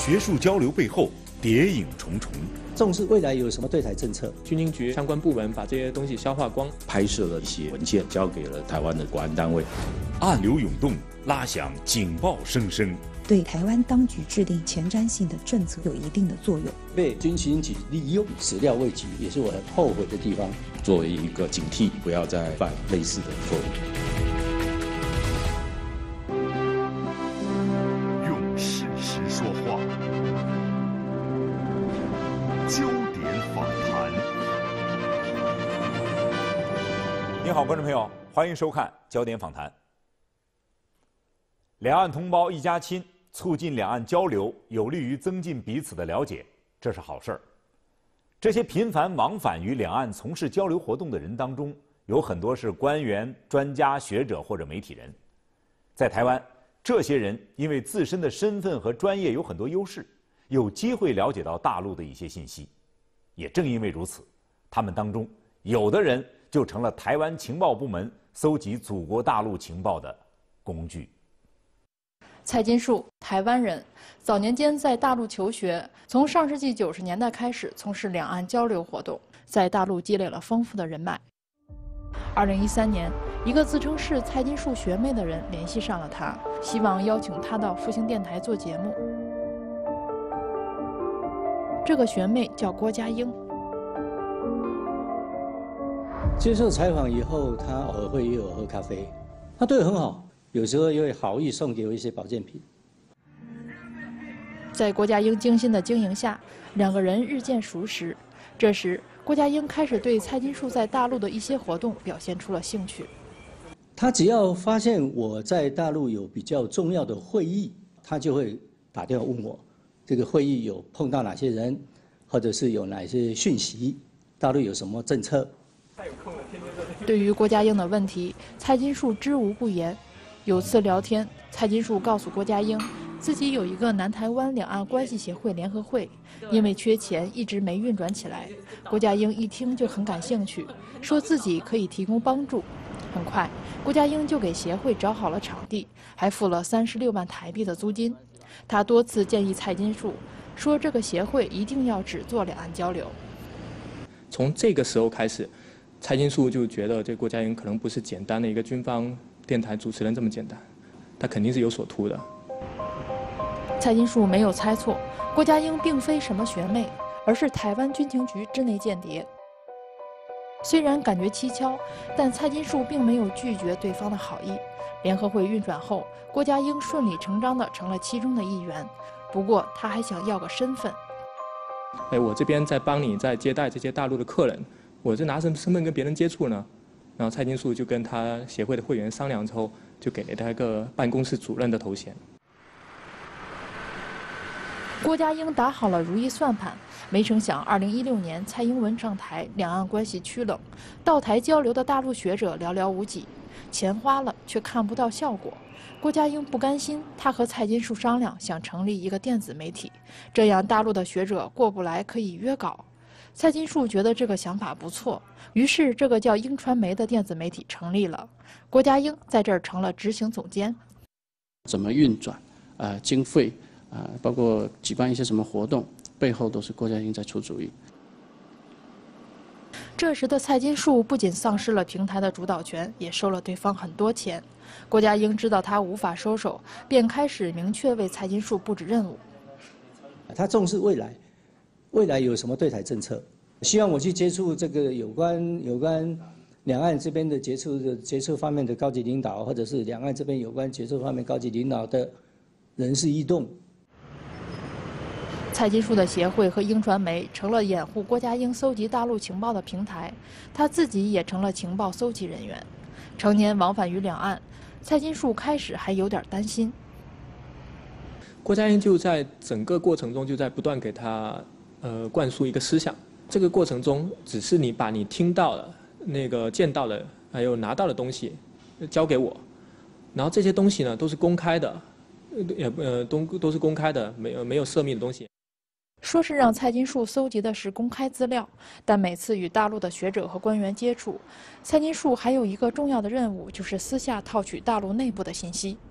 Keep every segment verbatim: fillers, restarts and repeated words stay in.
学术交流背后谍影重重。 重视未来有什么对台政策？ 军情局相关部门把这些东西消化光， 拍摄了一些文件，交给了台湾的国安单位。 暗流涌动，拉响警报声声。 对台湾当局制定前瞻性的政策有一定的作用。 被军情局利用，始料未及，也是我很后悔的地方。 作为一个警惕，不要再犯类似的错误。 用事实说话，焦点访谈。您好，观众朋友，欢迎收看焦点访谈。两岸同胞一家亲，促进两岸交流，有利于增进彼此的了解，这是好事儿。这些频繁往返于两岸从事交流活动的人当中，有很多是官员、专家、学者或者媒体人。在台湾，这些人因为自身的身份和专业有很多优势，有机会了解到大陆的一些信息。也正因为如此，他们当中有的人就成了台湾情报部门搜集祖国大陆情报的工具。 蔡金树，台湾人，早年间在大陆求学，从上世纪九十年代开始从事两岸交流活动，在大陆积累了丰富的人脉。二零一三年，一个自称是蔡金树学妹的人联系上了他，希望邀请他到复兴电台做节目。这个学妹叫郭佳英。 接受采访以后，他偶尔会约我喝咖啡，他对我很好。有时候又会好意送给我一些保健品。 在郭佳英精心的经营下，两个人日渐熟识。这时，郭佳英开始对蔡金树在大陆的一些活动表现出了兴趣。 他只要发现我在大陆有比较重要的会议，他就会打电话问我，这个会议有碰到哪些人，或者是有哪些讯息，大陆有什么政策。 对于郭佳英的问题，蔡金树知无不言。有次聊天，蔡金树告诉郭佳英，自己有一个南台湾两岸关系协会联合会，因为缺钱一直没运转起来。郭佳英一听就很感兴趣，说自己可以提供帮助。很快，郭佳英就给协会找好了场地，还付了三十六万台币的租金。他多次建议蔡金树，说这个协会一定要只做两岸交流。 从这个时候开始，蔡金树就觉得这郭佳英可能不是简单的一个军方电台主持人这么简单，他肯定是有所图的。 蔡金树没有猜错，郭佳英并非什么学妹，而是台湾军情局之内间谍。虽然感觉蹊跷，但蔡金树并没有拒绝对方的好意。联合会运转后，郭佳英顺理成章地成了其中的一员。不过，他还想要个身份。 哎，我这边在帮你在接待这些大陆的客人，我这拿什么身份跟别人接触呢？然后蔡金树就跟他协会的会员商量之后，就给了他一个办公室主任的头衔。 郭佳英打好了如意算盘，没成想二零一六年蔡英文上台，两岸关系趋冷，到台交流的大陆学者寥寥无几，钱花了却看不到效果。郭佳英不甘心，他和蔡金树商量，想成立一个电子媒体，这样大陆的学者过不来可以约稿。蔡金树觉得这个想法不错，于是这个叫英传媒的电子媒体成立了。郭佳英在这儿成了执行总监。 怎么运转？呃，经费啊、呃，包括举办一些什么活动，背后都是郭佳英在出主意。 这时的蔡金树不仅丧失了平台的主导权，也收了对方很多钱。郭佳英知道他无法收手，便开始明确为蔡金树布置任务。 他重视未来。未来有什么对台政策？希望我去接触这个有关有关两岸这边的接触的接触方面的高级领导，或者是两岸这边有关接触方面高级领导的人事异动。 蔡金树的协会和英传媒成了掩护郭佳英搜集大陆情报的平台，他自己也成了情报搜集人员。常年往返于两岸，蔡金树开始还有点担心。 郭佳英就在整个过程中就在不断给他呃灌输一个思想，这个过程中只是你把你听到的、那个见到的还有拿到的东西交给我，然后这些东西呢都是公开的，也呃都都是公开的，没有没有涉密的东西。 说是让蔡金树搜集的是公开资料，但每次与大陆的学者和官员接触，蔡金树还有一个重要的任务，就是私下套取大陆内部的信息。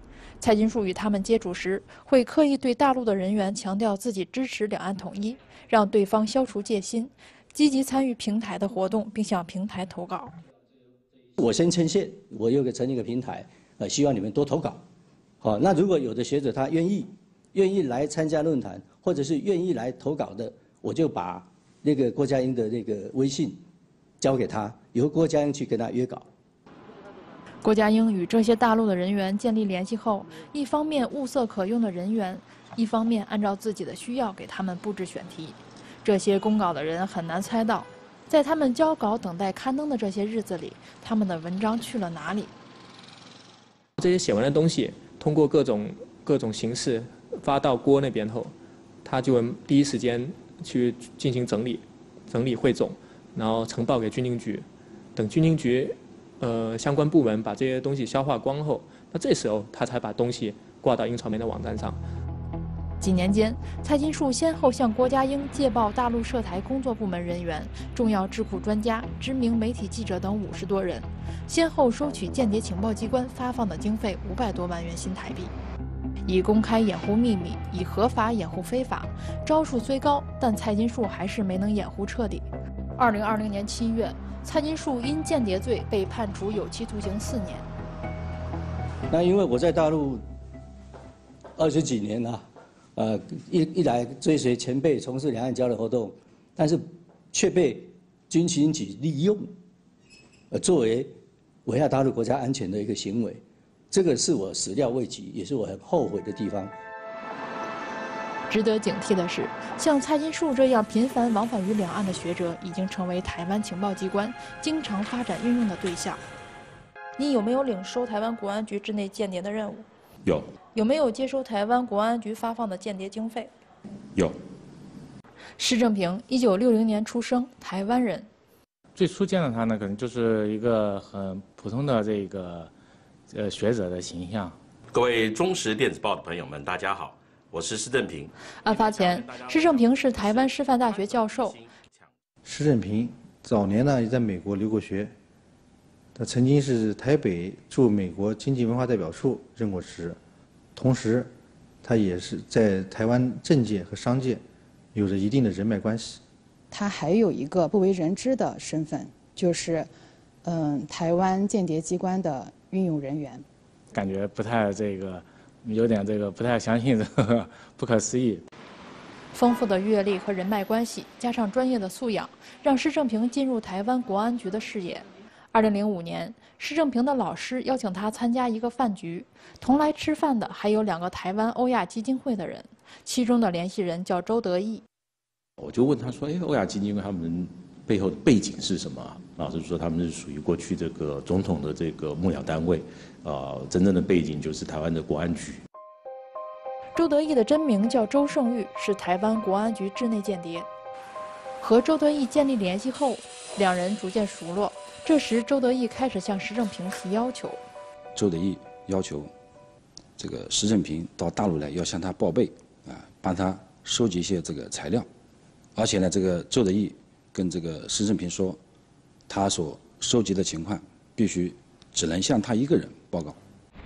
蔡金树与他们接触时，会刻意对大陆的人员强调自己支持两岸统一，让对方消除戒心，积极参与平台的活动，并向平台投稿。 我先牵线，我有个成立一个平台，呃，希望你们多投稿。好，那如果有的学者他愿意，愿意来参加论坛，或者是愿意来投稿的，我就把那个郭家英的那个微信交给他，由郭家英去跟他约稿。 郭家英与这些大陆的人员建立联系后，一方面物色可用的人员，一方面按照自己的需要给他们布置选题。这些公稿的人很难猜到，在他们交稿等待刊登的这些日子里，他们的文章去了哪里？ 这些写完的东西，通过各种各种形式发到郭那边后，他就会第一时间去进行整理、整理汇总，然后呈报给军情局。等军情局呃相关部门把这些东西消化光后，那这时候他才把东西挂到英传媒的网站上。 几年间，蔡金树先后向郭家英借报大陆涉台工作部门人员、重要智库专家、知名媒体记者等五十多人，先后收取间谍情报机关发放的经费五百多万元新台币。以公开掩护秘密，以合法掩护非法，招数虽高，但蔡金树还是没能掩护彻底。二零二零年七月，蔡金树因间谍罪被判处有期徒刑四年。 那因为我在大陆二十几年了，呃，一一来追随前辈从事两岸交流活动，但是却被军情局利用，呃，作为危害大陆国家安全的一个行为，这个是我始料未及，也是我很后悔的地方。 值得警惕的是，像蔡金树这样频繁往返于两岸的学者，已经成为台湾情报机关经常发展运用的对象。你有没有领收台湾国安局治内间谍的任务？ 有。 有没有接收台湾国安局发放的间谍经费？ 有。 施正平，一九六零年出生，台湾人。 最初见到他呢，可能就是一个很普通的这个呃学者的形象。 各位中时电子报的朋友们，大家好。我是施正平。 案发前，施正平是台湾师范大学教授。 施正平早年呢也在美国留过学，他曾经是台北驻美国经济文化代表处任过职，同时，他也是在台湾政界和商界有着一定的人脉关系。 他还有一个不为人知的身份，就是嗯台湾间谍机关的运用人员。 感觉不太这个。有点这个不太相信，这个不可思议。 丰富的阅历和人脉关系，加上专业的素养，让施正平进入台湾国安局的视野。二零零五年，施正平的老师邀请他参加一个饭局，同来吃饭的还有两个台湾欧亚基金会的人，其中的联系人叫周德义。 我就问他说：“哎，欧亚基金会他们背后的背景是什么？”老师说他们是属于过去这个总统的这个幕僚单位。啊、呃，真正的背景就是台湾的国安局。 周德义的真名叫周胜玉，是台湾国安局治内间谍。和周德义建立联系后，两人逐渐熟络。这时，周德义开始向施正平提要求。 周德义要求这个施正平到大陆来，要向他报备啊，帮他收集一些这个材料。而且呢，这个周德义跟这个施正平说，他所收集的情况必须只能向他一个人报告。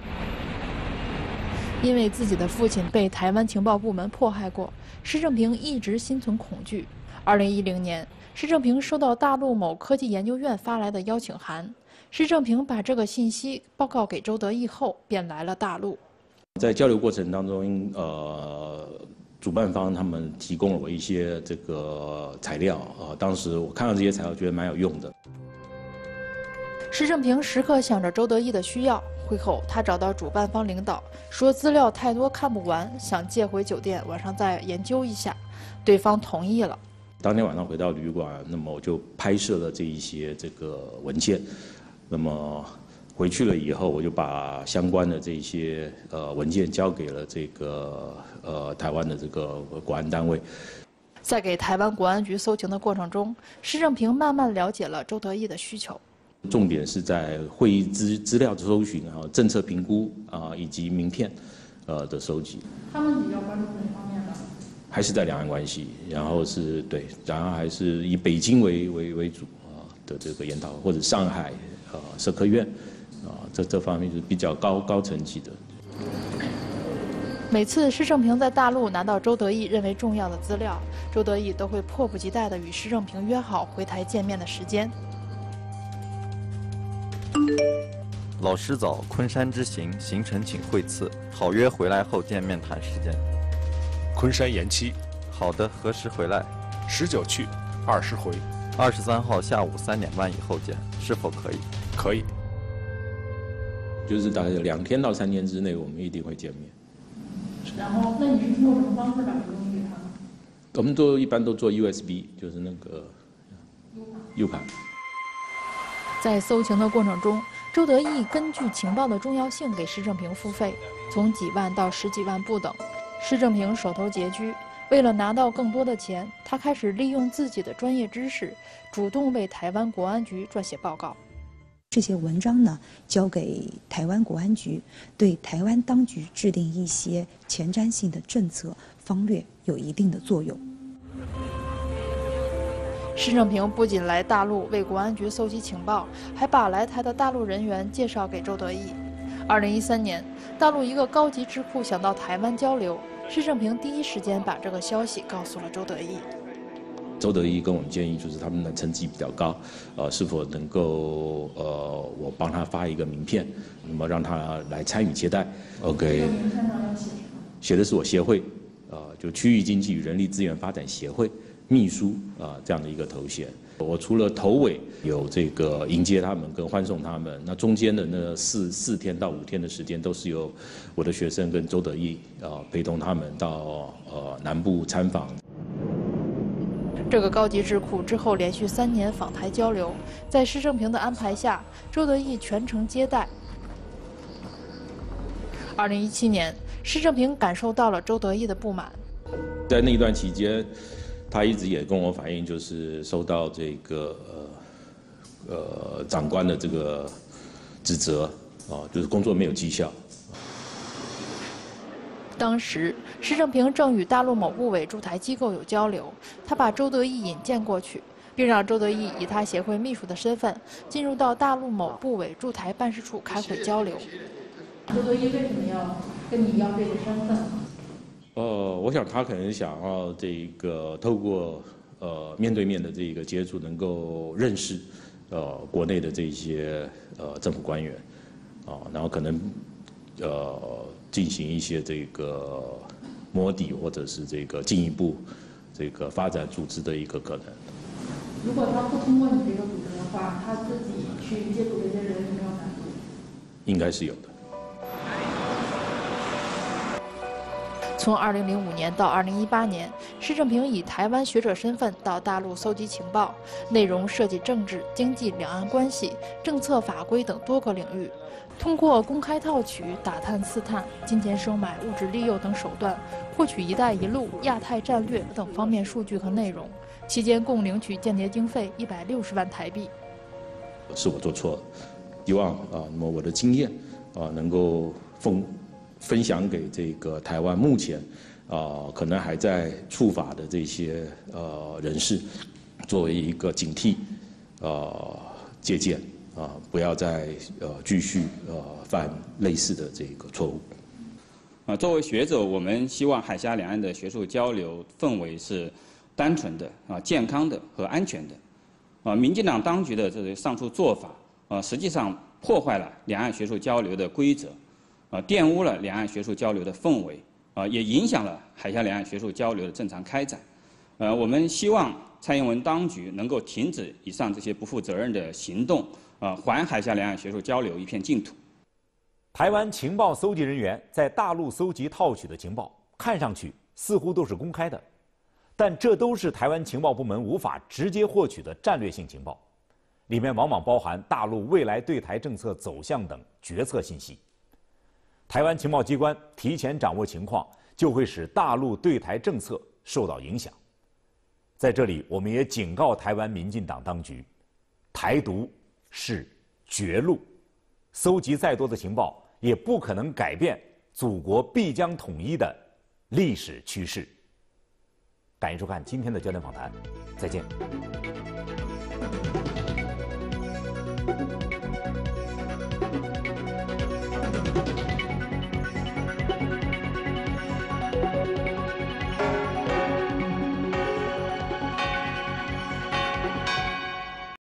因为自己的父亲被台湾情报部门迫害过，施正平一直心存恐惧。二零一零年，施正平收到大陆某科技研究院发来的邀请函，施正平把这个信息报告给周德义后，便来了大陆。 在交流过程当中，呃，主办方他们提供了我一些这个材料啊、呃，当时我看到这些材料，觉得蛮有用的。 施正平时刻想着周德义的需要。会后，他找到主办方领导，说资料太多看不完，想借回酒店晚上再研究一下。对方同意了。 当天晚上回到旅馆，那么我就拍摄了这一些这个文件。那么回去了以后，我就把相关的这一些呃文件交给了这个呃台湾的这个国安单位。 在给台湾国安局搜情的过程中，施正平慢慢了解了周德义的需求。 重点是在会议资资料的搜寻啊、政策评估啊以及名片，呃的收集。 他们比较关注哪方面的？ 还是在两岸关系，然后是对，然后还是以北京为为为主啊的这个研讨，或者上海啊社科院啊这这方面是比较高高层级的。 每次施正平在大陆拿到周德义认为重要的资料，周德义都会迫不及待地与施正平约好回台见面的时间。 老师早，昆山之行，行程请惠赐。好约回来后见面谈时间。 昆山延期。 好的，何时回来？ 十九去，二十回。 二十三号下午三点半以后见，是否可以？ 可以。 就是大概两天到三天之内，我们一定会见面。 然后，那你是通过什么方式把这个东西给他们？ 我们都一般都做 U S B， 就是那个 U 盘。 在搜情的过程中，周德义根据情报的重要性给施正平付费，从几万到十几万不等。施正平手头拮据，为了拿到更多的钱，他开始利用自己的专业知识，主动为台湾国安局撰写报告。 这些文章呢，交给台湾国安局，对台湾当局制定一些前瞻性的政策方略有一定的作用。 施正平不仅来大陆为国安局搜集情报，还把来台的大陆人员介绍给周德义。二零一三年，大陆一个高级智库想到台湾交流，施正平第一时间把这个消息告诉了周德义。 周德义跟我们建议，就是他们的成绩比较高，呃，是否能够呃，我帮他发一个名片，那么让他来参与接待。OK， 名片上要写什么？ 写的是我协会，呃，就区域经济与人力资源发展协会秘书啊、呃、这样的一个头衔。我除了头尾有这个迎接他们跟欢送他们，那中间的那四四天到五天的时间，都是由我的学生跟周德义啊、呃、陪同他们到呃南部参访。 这个高级智库之后连续三年访台交流，在施正平的安排下，周德义全程接待。二零一七年，施正平感受到了周德义的不满。 在那一段期间，他一直也跟我反映，就是受到这个呃呃长官的这个指责啊，就是工作没有绩效。 当时，施正平正与大陆某部委驻台机构有交流，他把周德义引荐过去，并让周德义以他协会秘书的身份进入到大陆某部委驻台办事处开会交流。周德义为什么要跟你要这个身份？ 呃，我想他可能想要这个透过呃面对面的这个接触，能够认识呃国内的这些呃政府官员啊，然后可能呃。进行一些这个摸底，或者是这个进一步这个发展组织的一个可能。 如果他不通过你这个组织的话，他自己去接触这些人有没有难度？ 应该是有的。 从二零零五年到二零一八年，施正平以台湾学者身份到大陆搜集情报，内容涉及政治、经济、两岸关系、政策法规等多个领域。通过公开套取、打探刺探、金钱收买、物质利诱等手段，获取“一带一路”、亚太战略等方面数据和内容，期间共领取间谍经费一百六十万台币。 是我做错了，希望啊，那么我的经验啊，能够分分享给这个台湾目前啊可能还在触法的这些呃人士，作为一个警惕，呃借鉴。啊，不要再呃继续呃犯类似的这个错误。 啊，作为学者，我们希望海峡两岸的学术交流氛围是单纯的、啊健康的和安全的。啊，民进党当局的这个上述做法，啊，实际上破坏了两岸学术交流的规则，啊，玷污了两岸学术交流的氛围，啊，也影响了海峡两岸学术交流的正常开展。呃，我们希望蔡英文当局能够停止以上这些不负责任的行动。啊，还海峡两岸学术交流一片净土。 台湾情报搜集人员在大陆搜集套取的情报，看上去似乎都是公开的，但这都是台湾情报部门无法直接获取的战略性情报，里面往往包含大陆未来对台政策走向等决策信息。台湾情报机关提前掌握情况，就会使大陆对台政策受到影响。在这里，我们也警告台湾民进党当局，台独是绝路，搜集再多的情报也不可能改变祖国必将统一的历史趋势。感谢收看今天的焦点访谈，再见。